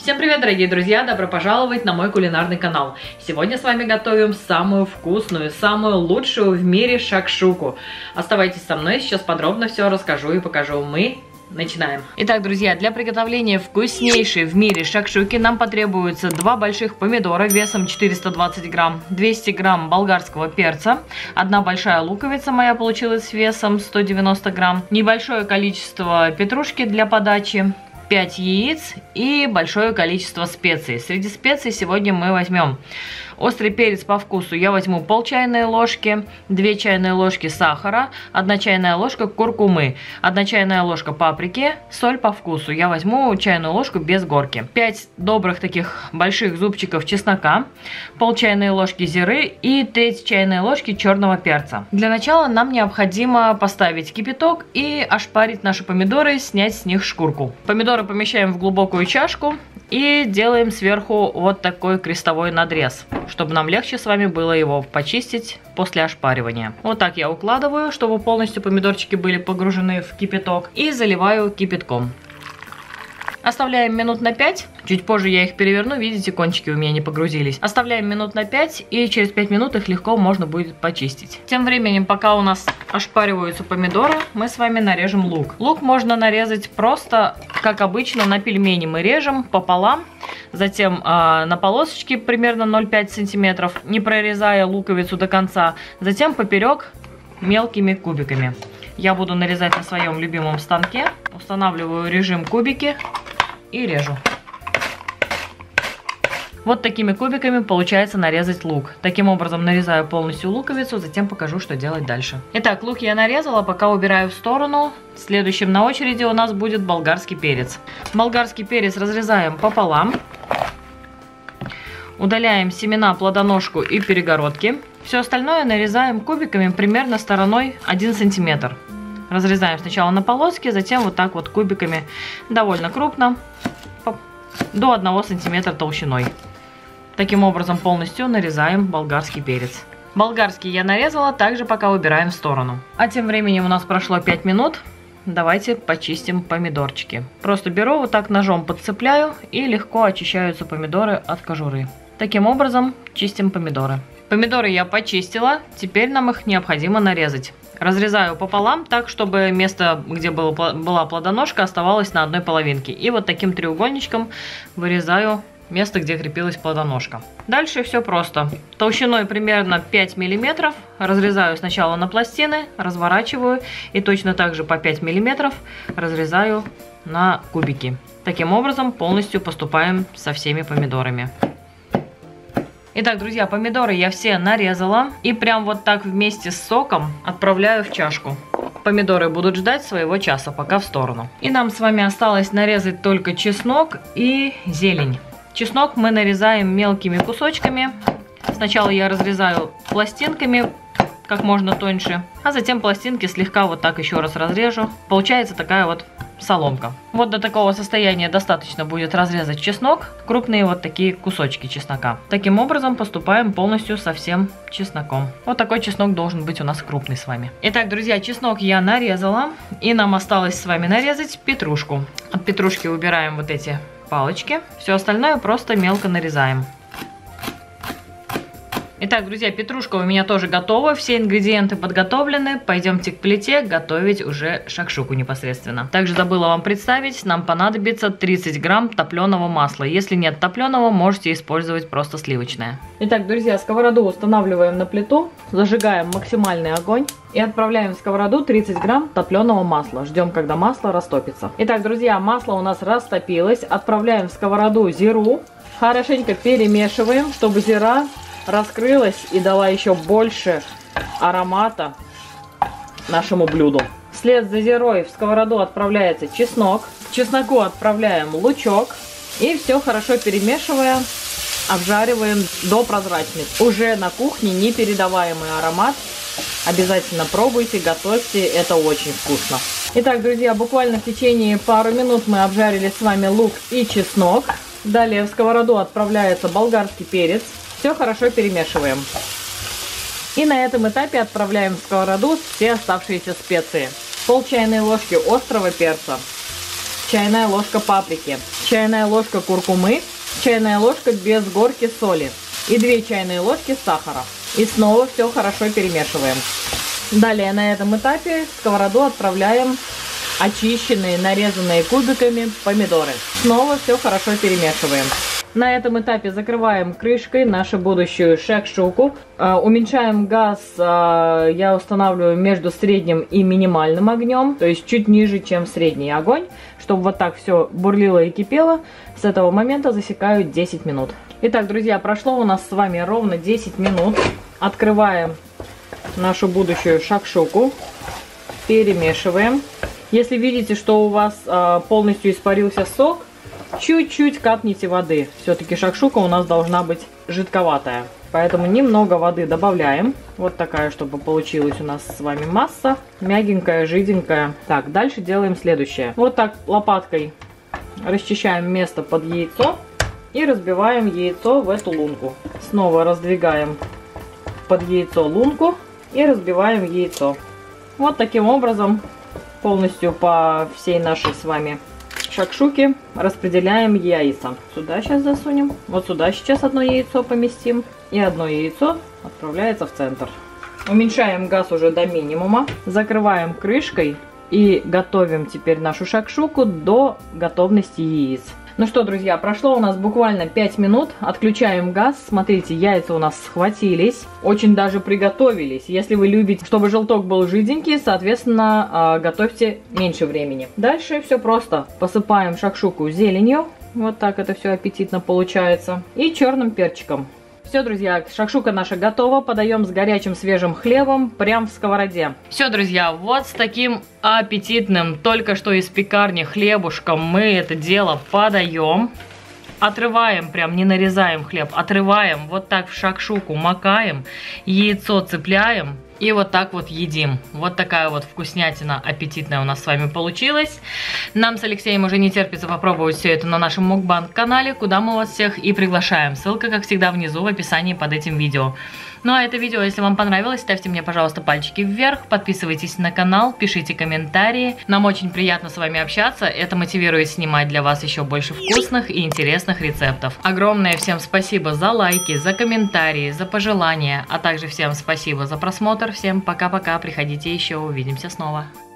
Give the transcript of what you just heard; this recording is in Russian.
Всем привет, дорогие друзья! Добро пожаловать на мой кулинарный канал. Сегодня с вами готовим самую вкусную, самую лучшую в мире шакшуку. Оставайтесь со мной, сейчас подробно все расскажу и покажу. Мы начинаем. Итак, друзья, для приготовления вкуснейшей в мире шакшуки нам потребуется 2 больших помидора весом 420 грамм, 200 грамм болгарского перца, 1 большая луковица моя получилась весом 190 грамм, небольшое количество петрушки для подачи, 5 яиц и большое количество специй. Среди специй сегодня мы возьмем острый перец по вкусу. Я возьму пол чайной ложки, 2 чайные ложки сахара, 1 чайная ложка куркумы, 1 чайная ложка паприки, соль по вкусу. Я возьму чайную ложку без горки. 5 добрых таких больших зубчиков чеснока, пол чайной ложки зиры и 3 чайные ложки черного перца. Для начала нам необходимо поставить кипяток и ошпарить наши помидоры, снять с них шкурку. Помидоры помещаем в глубокую чашку и делаем сверху вот такой крестовой надрез, чтобы нам легче с вами было его почистить после ошпаривания. Вот так я укладываю, чтобы полностью помидорчики были погружены в кипяток, и заливаю кипятком. Оставляем минут на 5, чуть позже я их переверну, видите, кончики у меня не погрузились. Оставляем минут на 5, и через 5 минут их легко можно будет почистить. Тем временем, пока у нас ошпариваются помидоры, мы с вами нарежем лук. Лук можно нарезать просто, как обычно, на пельмени мы режем пополам, затем на полосочки примерно 0,5 сантиметров, не прорезая луковицу до конца, затем поперек мелкими кубиками. Я буду нарезать на своем любимом станке, устанавливаю режим кубики и режу. Вот такими кубиками получается нарезать лук. Таким образом нарезаю полностью луковицу, затем покажу, что делать дальше. Итак, лук я нарезала, пока убираю в сторону. Следующим на очереди у нас будет болгарский перец. Болгарский перец разрезаем пополам. Удаляем семена, плодоножку и перегородки. Все остальное нарезаем кубиками примерно стороной 1 сантиметр. Разрезаем сначала на полоски, затем вот так вот кубиками довольно крупно, до 1 сантиметра толщиной. Таким образом полностью нарезаем болгарский перец. Болгарский я нарезала, также пока убираем в сторону. А тем временем у нас прошло 5 минут. Давайте почистим помидорчики. Просто беру вот так ножом, подцепляю, и легко очищаются помидоры от кожуры. Таким образом чистим помидоры. Помидоры я почистила, теперь нам их необходимо нарезать. Разрезаю пополам так, чтобы место, где была плодоножка, оставалось на одной половинке. И вот таким треугольничком вырезаю место, где крепилась плодоножка. Дальше все просто. Толщиной примерно 5 мм разрезаю сначала на пластины, разворачиваю и точно так же по 5 мм разрезаю на кубики. Таким образом полностью поступаем со всеми помидорами. Итак, друзья, помидоры я все нарезала и прям вот так вместе с соком отправляю в чашку. Помидоры будут ждать своего часа, пока в сторону. И нам с вами осталось нарезать только чеснок и зелень. Чеснок мы нарезаем мелкими кусочками. Сначала я разрезаю пластинками, как можно тоньше, а затем пластинки слегка вот так еще раз разрежу. Получается такая вот соломка. Вот до такого состояния достаточно будет разрезать чеснок, крупные вот такие кусочки чеснока. Таким образом поступаем полностью со всем чесноком. Вот такой чеснок должен быть у нас крупный с вами. Итак, друзья, чеснок я нарезала, и нам осталось с вами нарезать петрушку. От петрушки убираем вот эти палочки, все остальное просто мелко нарезаем. Итак, друзья, петрушка у меня тоже готова, все ингредиенты подготовлены. Пойдемте к плите готовить уже шакшуку непосредственно. Также забыла вам представить, нам понадобится 30 грамм топленого масла. Если нет топленого, можете использовать просто сливочное. Итак, друзья, сковороду устанавливаем на плиту, зажигаем максимальный огонь и отправляем в сковороду 30 грамм топленого масла. Ждем, когда масло растопится. Итак, друзья, масло у нас растопилось. Отправляем в сковороду зиру. Хорошенько перемешиваем, чтобы зира раскрылась и дала еще больше аромата нашему блюду. Вслед за зирой в сковороду отправляется чеснок. К чесноку отправляем лучок. И все хорошо перемешивая, обжариваем до прозрачности. Уже на кухне непередаваемый аромат. Обязательно пробуйте, готовьте, это очень вкусно. Итак, друзья, буквально в течение пару минут мы обжарили с вами лук и чеснок. Далее в сковороду отправляется болгарский перец. Все хорошо перемешиваем. И на этом этапе отправляем в сковороду все оставшиеся специи. Пол чайной ложки острого перца, чайная ложка паприки, чайная ложка куркумы, чайная ложка без горки соли и 2 чайные ложки сахара. И снова все хорошо перемешиваем. Далее на этом этапе в сковороду отправляем очищенные, нарезанные кубиками помидоры. Снова все хорошо перемешиваем. На этом этапе закрываем крышкой нашу будущую шакшуку. Уменьшаем газ, я устанавливаю между средним и минимальным огнем, то есть чуть ниже, чем средний огонь, чтобы вот так все бурлило и кипело. С этого момента засекаю 10 минут. Итак, друзья, прошло у нас с вами ровно 10 минут. Открываем нашу будущую шакшуку, перемешиваем. Если видите, что у вас полностью испарился сок, чуть-чуть капните воды. Все-таки шакшука у нас должна быть жидковатая. Поэтому немного воды добавляем. Вот такая, чтобы получилась у нас с вами масса. Мягенькая, жиденькая. Так, дальше делаем следующее. Вот так лопаткой расчищаем место под яйцо. И разбиваем яйцо в эту лунку. Снова раздвигаем под яйцо лунку. И разбиваем яйцо. Вот таким образом полностью по всей нашей с вами шакшуке распределяем яйца. Сюда сейчас засунем. Вот сюда сейчас одно яйцо поместим. И одно яйцо отправляется в центр. Уменьшаем газ уже до минимума. Закрываем крышкой. И готовим теперь нашу шакшуку до готовности яиц. Ну что, друзья, прошло у нас буквально 5 минут. Отключаем газ. Смотрите, яйца у нас схватились. Очень даже приготовились. Если вы любите, чтобы желток был жиденький, соответственно, готовьте меньше времени. Дальше все просто. Посыпаем шакшуку зеленью. Вот так это все аппетитно получается. И черным перчиком. Все, друзья, шакшука наша готова. Подаем с горячим свежим хлебом прямо в сковороде. Все, друзья, вот с таким аппетитным, только что из пекарни хлебушком мы это дело подаем. Отрываем, прям не нарезаем хлеб, отрываем, вот так в шакшуку макаем, яйцо цепляем. И вот так вот едим. Вот такая вот вкуснятина аппетитная у нас с вами получилась. Нам с Алексеем уже не терпится попробовать все это на нашем мукбанг-канале, куда мы вас всех и приглашаем. Ссылка, как всегда, внизу в описании под этим видео. Ну а это видео, если вам понравилось, ставьте мне, пожалуйста, пальчики вверх, подписывайтесь на канал, пишите комментарии. Нам очень приятно с вами общаться, это мотивирует снимать для вас еще больше вкусных и интересных рецептов. Огромное всем спасибо за лайки, за комментарии, за пожелания, а также всем спасибо за просмотр. Всем пока-пока, приходите еще, увидимся снова.